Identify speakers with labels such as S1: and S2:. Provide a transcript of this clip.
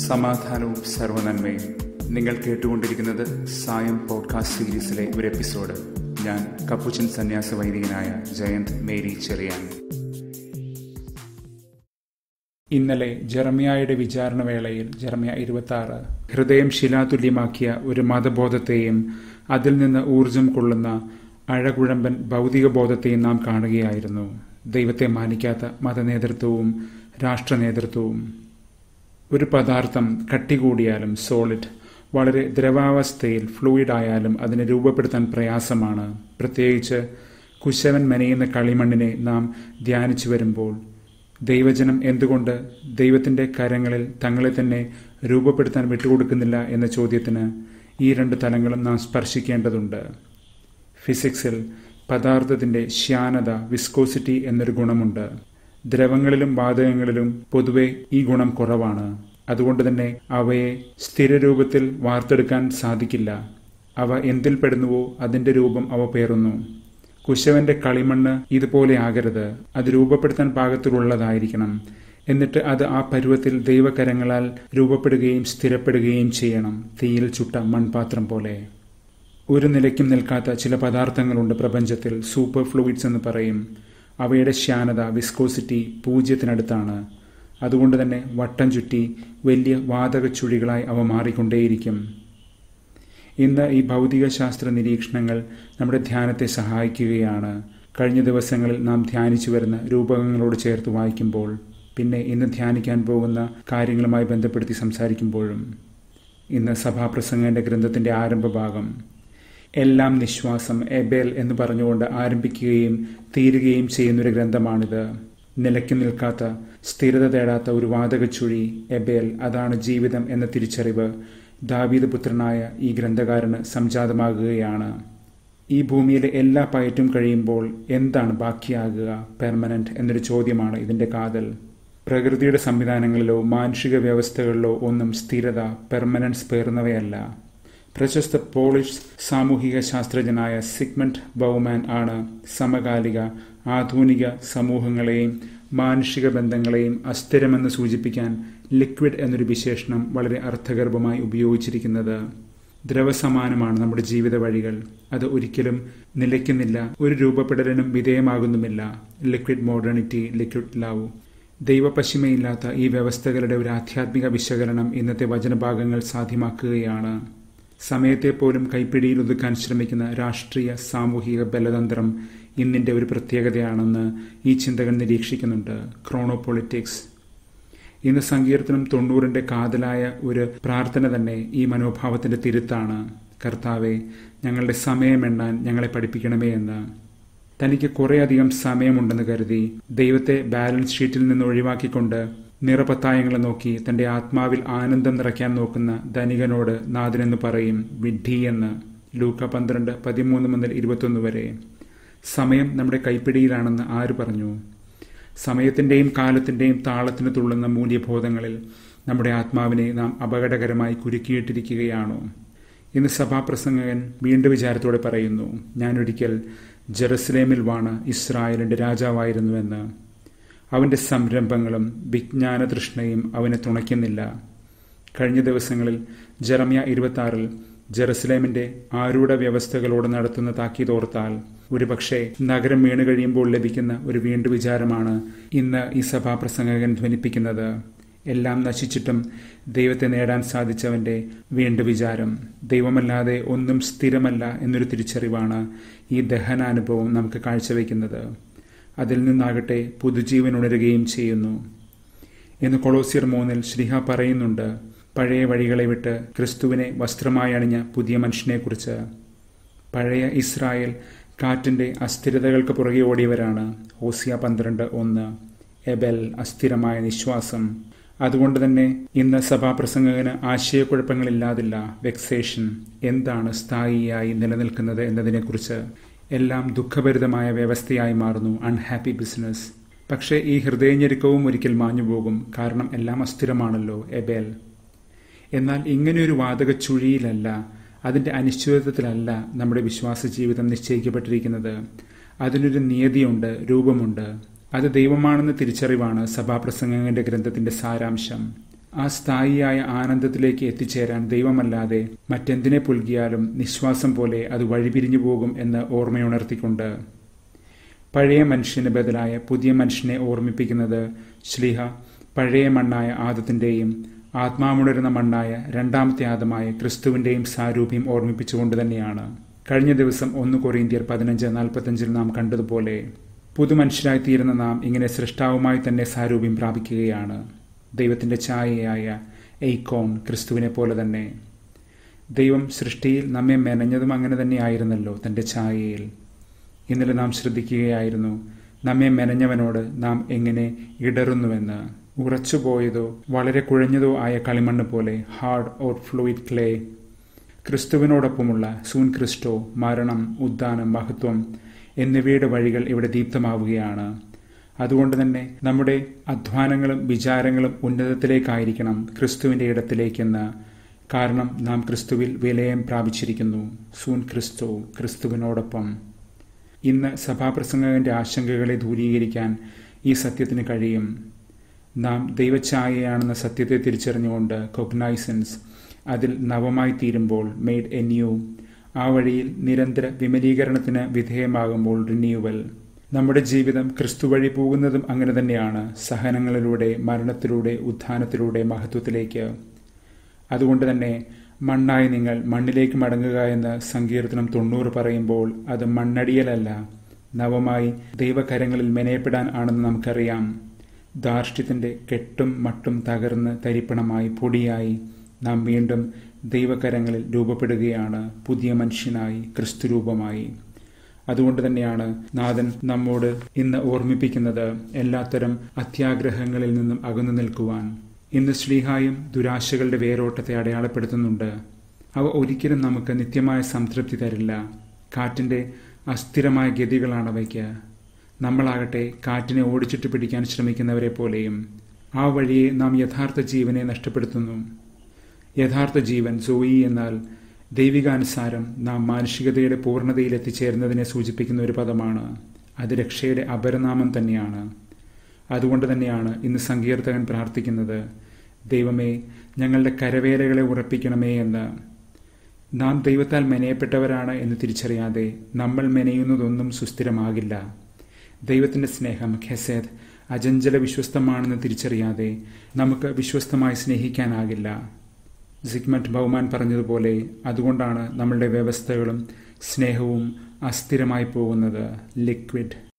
S1: സമാധാനവും സർവ്വനന്മയും. നിങ്ങൾ കേട്ടുകൊണ്ടിരിക്കുന്നത് സായം പോഡ്കാസ്റ്റ് സീരീസിലെ ഒരു എപ്പിസോഡ്. ഞാൻ കപ്പുച്ചൻ സന്യാസ വൈദികനായ 𝗟𝗜𝗡𝗗𝗦. ഇന്നലെ ജെറമ്യായുടെ വിചാരണവേളയിൽ ജെറമ്യ 26 ഹൃദയം ശിലാതുല്യമാക്കിയ ഒരു മതബോധത്തെയും അതിൽ നിന്ന് ഊർജം കൊള്ളുന്ന അഴകുഴമ്പൻ ഭൗതിക ബോധത്തെയും നാം കാണുകയായിരുന്നു. ദൈവത്തെ മാനിക്കാത്ത മതനേതൃത്വവും രാഷ്ട്രനേതൃത്വവും. ഒരു പദാർത്ഥം കട്ടികൂടിയാലും സോളിഡ്, വളരെ ദ്രവാവസ്ഥയിൽ ഫ്ലൂയിഡായാലും അതിനെ രൂപപ്പെടുത്താൻ പ്രയാസമാണ്. പ്രത്യേകിച്ച് കുശവൻ മെനയുന്ന കളിമണ്ണിനെ നാം ധ്യാനിച്ചു വരുമ്പോൾ ദൈവജനം എന്തുകൊണ്ട് ദൈവത്തിൻ്റെ കരങ്ങളിൽ തങ്ങളെ തന്നെ രൂപപ്പെടുത്താൻ വിട്ടുകൊടുക്കുന്നില്ല എന്ന ചോദ്യത്തിന് ഈ രണ്ട് തലങ്ങളും നാം സ്പർശിക്കേണ്ടതുണ്ട്. ഫിസിക്സിൽ പദാർത്ഥത്തിൻ്റെ ശ്യാനത, വിസ്കോസിറ്റി എന്നൊരു ഗുണമുണ്ട്. ദ്രവങ്ങളിലും വാതകങ്ങളിലും പൊതുവെ ഈ ഗുണം കുറവാണ്. അതുകൊണ്ട് തന്നെ അവയെ സ്ഥിരരൂപത്തിൽ വാർത്തെടുക്കാൻ സാധിക്കില്ല. അവ എന്തിൽ പെടുന്നുവോ അതിൻ്റെ രൂപം അവ പേറുന്നു. കുശവന്റെ കളിമണ്ണ് ഇതുപോലെ ആകരുത്. അത് രൂപപ്പെടുത്താൻ പാകത്തിലുള്ളതായിരിക്കണം. എന്നിട്ട് അത് ആ പരുവത്തിൽ ദൈവകരങ്ങളാൽ രൂപപ്പെടുകയും സ്ഥിരപ്പെടുകയും ചെയ്യണം, തീയിൽ ചുട്ട മൺപാത്രം പോലെ. ഒരു നിലയ്ക്കും നിൽക്കാത്ത ചില പദാർത്ഥങ്ങളുണ്ട് പ്രപഞ്ചത്തിൽ, സൂപ്പർ ഫ്ലൂയിഡ്സ് എന്ന് പറയും. അവയുടെ ശ്യാനത, വിസ്കോസിറ്റി 0-ത്തിനടുത്താണ്. അതുകൊണ്ട് തന്നെ വട്ടം ചുറ്റി വലിയ വാതക ചുഴികളായി അവ മാറിക്കൊണ്ടേയിരിക്കും. ഇന്ന് ഈ ഭൗതിക ശാസ്ത്ര നിരീക്ഷണങ്ങൾ നമ്മുടെ ധ്യാനത്തെ സഹായിക്കുകയാണ്. കഴിഞ്ഞ ദിവസങ്ങളിൽ നാം ധ്യാനിച്ചു വരുന്ന രൂപകങ്ങളോട് ചേർത്ത് വായിക്കുമ്പോൾ, പിന്നെ ഇന്ന് ധ്യാനിക്കാൻ പോകുന്ന കാര്യങ്ങളുമായി ബന്ധപ്പെടുത്തി സംസാരിക്കുമ്പോഴും. ഇന്ന് സഭാപ്രസംഗന്റെ ഗ്രന്ഥത്തിന്റെ ആരംഭഭാഗം എല്ലാം നിശ്വാസം, എബേൽ എന്ന് പറഞ്ഞുകൊണ്ട് ആരംഭിക്കുകയും തീരുകയും ചെയ്യുന്നൊരു ഗ്രന്ഥമാണിത്. നിലയ്ക്ക് നിൽക്കാത്ത, സ്ഥിരത തേടാത്ത ഒരു വാതകച്ചുഴി എബേൽ, അതാണ് ജീവിതം എന്ന തിരിച്ചറിവ് ദാവീദ് പുത്രനായ ഈ ഗ്രന്ഥകാരന് സംജാതമാകുകയാണ്. ഈ ഭൂമിയിലെ എല്ലാ പയറ്റും കഴിയുമ്പോൾ എന്താണ് ബാക്കിയാകുക, പെർമനന്റ് എന്നൊരു ചോദ്യമാണ് ഇതിൻ്റെ കാതൽ. പ്രകൃതിയുടെ സംവിധാനങ്ങളിലോ മാനുഷിക വ്യവസ്ഥകളിലോ ഒന്നും സ്ഥിരത, പെർമനൻസ് പേറുന്നവയല്ല. പ്രശസ്ത പോളിഷ് സാമൂഹിക ശാസ്ത്രജ്ഞനായ സിഗ്മണ്ട് ബൗമാൻ ആണ് സമകാലിക ആധുനിക സമൂഹങ്ങളെയും മാനുഷിക ബന്ധങ്ങളെയും അസ്ഥിരമെന്ന് സൂചിപ്പിക്കാൻ ലിക്വിഡ് എന്നൊരു വിശേഷണം വളരെ അർത്ഥഗർഭമായി ഉപയോഗിച്ചിരിക്കുന്നത്. ദ്രവസമാനമാണ് നമ്മുടെ ജീവിത വഴികൾ. അത് ഒരിക്കലും നിലയ്ക്കുന്നില്ല, ഒരു രൂപപ്പെടലിനും വിധേയമാകുന്നുമില്ല. Liquid modernity, liquid love. ദൈവപശിമയില്ലാത്ത ഈ വ്യവസ്ഥകളുടെ ഒരു ആധ്യാത്മിക വിശകലനം ഇന്നത്തെ വചനഭാഗങ്ങൾ സാധ്യമാക്കുകയാണ്. സമയത്തെ പോലും കൈപ്പിടിയിൽ ഒതുക്കാൻ ശ്രമിക്കുന്ന രാഷ്ട്രീയ സാമൂഹിക ബലതന്ത്രം ഇന്നിൻ്റെ ഒരു പ്രത്യേകതയാണെന്ന് ഈ ചിന്തകൻ നിരീക്ഷിക്കുന്നുണ്ട്. ക്രോണോപൊളിറ്റിക്സ്. ഇന്ന് സങ്കീർത്തനം 90 കാതലായ ഒരു പ്രാർത്ഥന തന്നെ ഈ മനോഭാവത്തിൻ്റെ തിരുത്താണ്. കർത്താവെ, ഞങ്ങളുടെ സമയമെണ്ണാൻ ഞങ്ങളെ പഠിപ്പിക്കണമേ എന്ന്. തനിക്ക് കുറേയധികം സമയമുണ്ടെന്ന് കരുതി ദൈവത്തെ ബാലൻസ് ഷീറ്റിൽ നിന്ന് ഒഴിവാക്കിക്കൊണ്ട് നിറപത്തായങ്ങളെ നോക്കി തൻ്റെ ആത്മാവിൽ ആനന്ദം നിറയ്ക്കാൻ നോക്കുന്ന ധനികനോട് നാഥനെന്ന് പറയും വിഡ്ഢി എന്ന്. ലൂക്ക 12:13-21 വരെ. സമയം നമ്മുടെ കൈപ്പിടിയിലാണെന്ന് ആര് പറഞ്ഞു? സമയത്തിൻ്റെയും കാലത്തിൻ്റെയും താളത്തിന് തുള്ളുന്ന മൂല്യബോധങ്ങളിൽ നമ്മുടെ ആത്മാവിനെ നാം അപകടകരമായി കുരുക്കിയിട്ടിരിക്കുകയാണോ? ഇന്ന് സഭാപ്രസംഗകൻ വീണ്ടും വിചാരത്തോടെ പറയുന്നു, ഞാനൊരിക്കൽ ജെറുസലേമിൽ വാണ ഇസ്രായേലിൻ്റെ രാജാവായിരുന്നുവെന്ന്. അവൻ്റെ സംരംഭങ്ങളും വിജ്ഞാന തൃഷ്ണയും അവനെ തുണയ്ക്കുന്നില്ല. കഴിഞ്ഞ ദിവസങ്ങളിൽ ജെറമ്യ 26 ജെറുസലേമിൻ്റെ ആരൂഢ വ്യവസ്ഥകളോട് നടത്തുന്ന താക്കീതോർത്താൽ ഒരുപക്ഷെ നഗരം വീണ് കഴിയുമ്പോൾ ലഭിക്കുന്ന ഒരു വീണ്ടും വിചാരമാണ് ഇന്ന് ഈ സഭാപ്രസംഗകൻ ധ്വനിപ്പിക്കുന്നത്. എല്ലാം നശിച്ചിട്ടും ദൈവത്തെ നേടാൻ സാധിച്ചവൻ്റെ വീണ്ടും വിചാരം. ദൈവമല്ലാതെ ഒന്നും സ്ഥിരമല്ല എന്നൊരു തിരിച്ചറിവാണ് ഈ ദഹനാനുഭവം നമുക്ക് കാഴ്ചവെക്കുന്നത്. അതിൽ നിന്നാകട്ടെ പുതുജീവൻ ഉണരുകയും ചെയ്യുന്നു. ഇന്ന് കൊളോസ്യർ 3 ശ്ലീഹ പറയുന്നുണ്ട്, പഴയ വഴികളെ വിട്ട് ക്രിസ്തുവിനെ വസ്ത്രമായി അണിഞ്ഞ പുതിയ മനുഷ്യനെക്കുറിച്ച്. പഴയ ഇസ്രായേൽ കാറ്റിൻ്റെ അസ്ഥിരതകൾക്ക് പുറകെ ഓടിയവരാണ്. ഹോസിയ 12:1. എബെൽ, അസ്ഥിരമായ നിശ്വാസം. അതുകൊണ്ട് തന്നെ ഇന്ന് സഭാപ്രസംഗകന് ആശയക്കുഴപ്പങ്ങളില്ലാതില്ല. വെക്സേഷൻ, എന്താണ് സ്ഥായിയായി നിലനിൽക്കുന്നത് എന്നതിനെക്കുറിച്ച്. എല്ലാം ദുഃഖഭരിതമായ വ്യവസ്ഥയായി മാറുന്നു, അൺഹാപ്പി ബിസിനസ്. പക്ഷേ ഈ ഹൃദയഞെരുക്കവും ഒരിക്കൽ മാഞ്ഞുപോകും, കാരണം എല്ലാം അസ്ഥിരമാണല്ലോ, എബേൽ. എന്നാൽ ഇങ്ങനെയൊരു വാതക ചുഴിയിലല്ല, അതിൻ്റെ അനിശ്ചിതത്വത്തിലല്ല നമ്മുടെ വിശ്വാസ ജീവിതം നിശ്ചയിക്കപ്പെട്ടിരിക്കുന്നത്. അതിനൊരു നിയതിയുണ്ട്, രൂപമുണ്ട്. അത് ദൈവമാണെന്ന തിരിച്ചറിവാണ് സഭാപ്രസംഗങ്ങളുടെ ഗ്രന്ഥത്തിന്റെ സാരാംശം. ആ സ്ഥായിയായ ആനന്ദത്തിലേക്ക് എത്തിച്ചേരാൻ ദൈവമല്ലാതെ മറ്റെന്തിനെ പുൽകിയാലും നിശ്വാസം പോലെ അത് വഴിപിരിഞ്ഞു പോകും എന്ന് ഓർമ്മയുണർത്തിക്കൊണ്ട് പഴയ മനുഷ്യന് ബദലായ പുതിയ മനുഷ്യനെ ഓർമ്മിപ്പിക്കുന്നത് ശ്ലീഹ പഴയ മണ്ണായ ആദത്തിൻ്റെയും ആത്മാവുണരുന്ന മണ്ണായ രണ്ടാമത്തെ ആദമായ ക്രിസ്തുവിൻ്റെയും സാരൂപ്യം ഓർമ്മിപ്പിച്ചുകൊണ്ട് തന്നെയാണ്. കഴിഞ്ഞ ദിവസം 1 കൊറിന്ത്യർ 15:45 നാം കണ്ടതുപോലെ പുതുമനുഷ്യരായിത്തീരുന്ന നാം ഇങ്ങനെ സൃഷ്ടാവുമായി തന്നെ സാരൂപ്യം പ്രാപിക്കുകയാണ്. ദൈവത്തിൻ്റെ ഛായയായ എയ്ക്കോൺ ക്രിസ്തുവിനെ പോലെ തന്നെ. ദൈവം സൃഷ്ടിയിൽ നമ്മെ മെനഞ്ഞതും അങ്ങനെ തന്നെയായിരുന്നല്ലോ, തൻ്റെ ഛായയിൽ. ഇന്നലെ നാം ശ്രദ്ധിക്കുകയായിരുന്നു നമ്മെ മെനഞ്ഞവനോട് നാം എങ്ങനെ ഇടറുന്നുവെന്ന്. ഉറച്ചുപോയതോ വളരെ കുഴഞ്ഞതോ ആയ കളിമണ്ണ് പോലെ, ഹാർഡ് ഓർ ഫ്ലൂയിഡ് ക്ലേ. ക്രിസ്തുവിനോടൊപ്പമുള്ള സൂൻ ക്രിസ്റ്റോ, മരണം, ഉദ്ധാനം, മഹത്വം എന്നിവയുടെ വഴികൾ ഇവിടെ ദീപ്തമാവുകയാണ്. അതുകൊണ്ട് തന്നെ നമ്മുടെ അധ്വാനങ്ങളും വിചാരങ്ങളും ഉന്നതത്തിലേക്കായിരിക്കണം, ക്രിസ്തുവിൻ്റെ ഇടത്തിലേക്കെന്ന്. കാരണം നാം ക്രിസ്തുവിൽ വിലയം പ്രാപിച്ചിരിക്കുന്നു. സൂൻ ക്രിസ്റ്റോ, ക്രിസ്തുവിനോടൊപ്പം. ഇന്ന് സഭാപ്രസംഗകന്റെ ആശങ്കകളെ ദൂരീകരിക്കാൻ ഈ സത്യത്തിന് കഴിയും. നാം ദൈവഛായയാണെന്ന സത്യത്തെ തിരിച്ചറിഞ്ഞുകൊണ്ട് കൊഗ്നൈസൻസ്, അതിൽ നവമായി തീരുമ്പോൾ മെയ്ഡ് എ ന്യൂ, ആ വഴിയിൽ നിരന്തര വിമലീകരണത്തിന് വിധേയമാകുമ്പോൾ റിന്യൂവൽ. നമ്മുടെ ജീവിതം ക്രിസ്തു വഴി പോകുന്നതും അങ്ങനെ തന്നെയാണ്, സഹനങ്ങളിലൂടെ, മരണത്തിലൂടെ, ഉത്ഥാനത്തിലൂടെ മഹത്വത്തിലേക്ക്. അതുകൊണ്ട് തന്നെ മണ്ണായ നിങ്ങൾ മണ്ണിലേക്ക് മടങ്ങുക എന്ന് സങ്കീർത്തനം 90 പറയുമ്പോൾ അത് മണ്ണടിയലല്ല, നവമായി ദൈവകരങ്ങളിൽ മെനയപ്പെടാൻ ആണെന്ന് നമുക്കറിയാം. ധാർഷ്ട്യത്തിൻ്റെ കെട്ടും മട്ടും തകർന്ന് തരിപ്പണമായി പൊടിയായി നാം വീണ്ടും ദൈവകരങ്ങളിൽ രൂപപ്പെടുകയാണ്, പുതിയ മനുഷ്യനായി, ക്രിസ്തുരൂപമായി. അതുകൊണ്ട് തന്നെയാണ് നാഥൻ നമ്മോട് ഇന്ന് ഓർമ്മിപ്പിക്കുന്നത് എല്ലാത്തരം അത്യാഗ്രഹങ്ങളിൽ നിന്നും അകന്നു നിൽക്കുവാൻ. ഇന്ന് ശ്ലീഹായും ദുരാശകളുടെ വേരോട്ടത്തെ അടയാളപ്പെടുത്തുന്നുണ്ട്. അവ ഒരിക്കലും നമുക്ക് നിത്യമായ സംതൃപ്തി തരില്ല. കാറ്റിൻ്റെ അസ്ഥിരമായ ഗതികളാണവയ്ക്ക്. നമ്മളാകട്ടെ കാറ്റിനെ ഓടിച്ചിട്ട് പിടിക്കാൻ ശ്രമിക്കുന്നവരെ പോലെയും. ആ വഴിയെ നാം യഥാർത്ഥ ജീവനെ നഷ്ടപ്പെടുത്തുന്നു. യഥാർത്ഥ ജീവൻ സോയി എന്നാൽ ദൈവികാനുസാരം നാം മാനുഷികതയുടെ പൂർണ്ണതയിൽ എത്തിച്ചേരുന്നതിനെ സൂചിപ്പിക്കുന്ന ഒരു പദമാണ്. അത് രക്ഷയുടെ അപരനാമം തന്നെയാണ്. അതുകൊണ്ട് തന്നെയാണ് ഇന്ന് സങ്കീർത്തകൻ പ്രാർത്ഥിക്കുന്നത്, ദൈവമേ ഞങ്ങളുടെ കരവേലകളെ ഉറപ്പിക്കണമേ എന്ന്. നാം ദൈവത്താൽ മെനയപ്പെട്ടവരാണ് എന്ന് തിരിച്ചറിയാതെ നമ്മൾ മെനയുന്നതൊന്നും സുസ്ഥിരമാകില്ല. ദൈവത്തിൻ്റെ സ്നേഹം ഖെസേദ് അചഞ്ചല വിശ്വസ്തമാണെന്ന് തിരിച്ചറിയാതെ നമുക്ക് വിശ്വസ്തമായി സ്നേഹിക്കാനാകില്ല. സിഗ്മണ്ട് ബൗമാൻ പറഞ്ഞതുപോലെ അതുകൊണ്ടാണ് നമ്മളുടെ വ്യവസ്ഥകളും സ്നേഹവും അസ്ഥിരമായി പോകുന്നത്, ലിക്വിഡ്.